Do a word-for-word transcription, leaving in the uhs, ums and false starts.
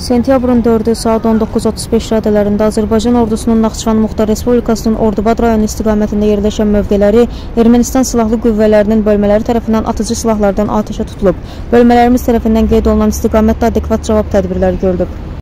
Sentyabrın dördü saat on doqquz otuz beş radələrində Azərbaycan ordusunun Naxçıvan Muxtar Respublikasının Ordubad rayonu istiqamətində yerləşən mövqeləri Ermənistan silahlı qüvvələrinin bölmələri tərəfindən atıcı silahlardan atəşə tutulub. Bölmələrimiz tərəfindən qeyd olunan istiqamətdə adekvat cavab tədbirləri görülüb.